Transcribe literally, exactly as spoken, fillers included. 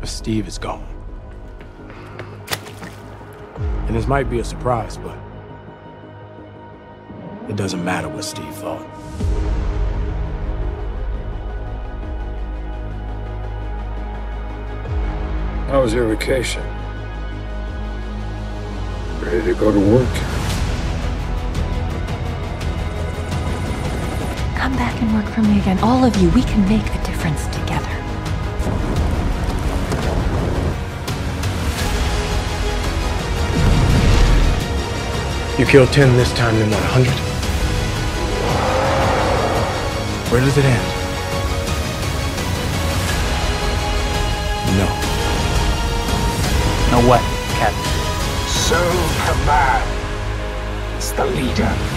But Steve is gone. And this might be a surprise, but it doesn't matter what Steve thought. How was your vacation? Ready to go to work? Come back and work for me again. All of you, we can make a difference together. You killed ten this time, then what, a hundred? Where does it end? No. Know what, Captain? Sole command. It's the leader.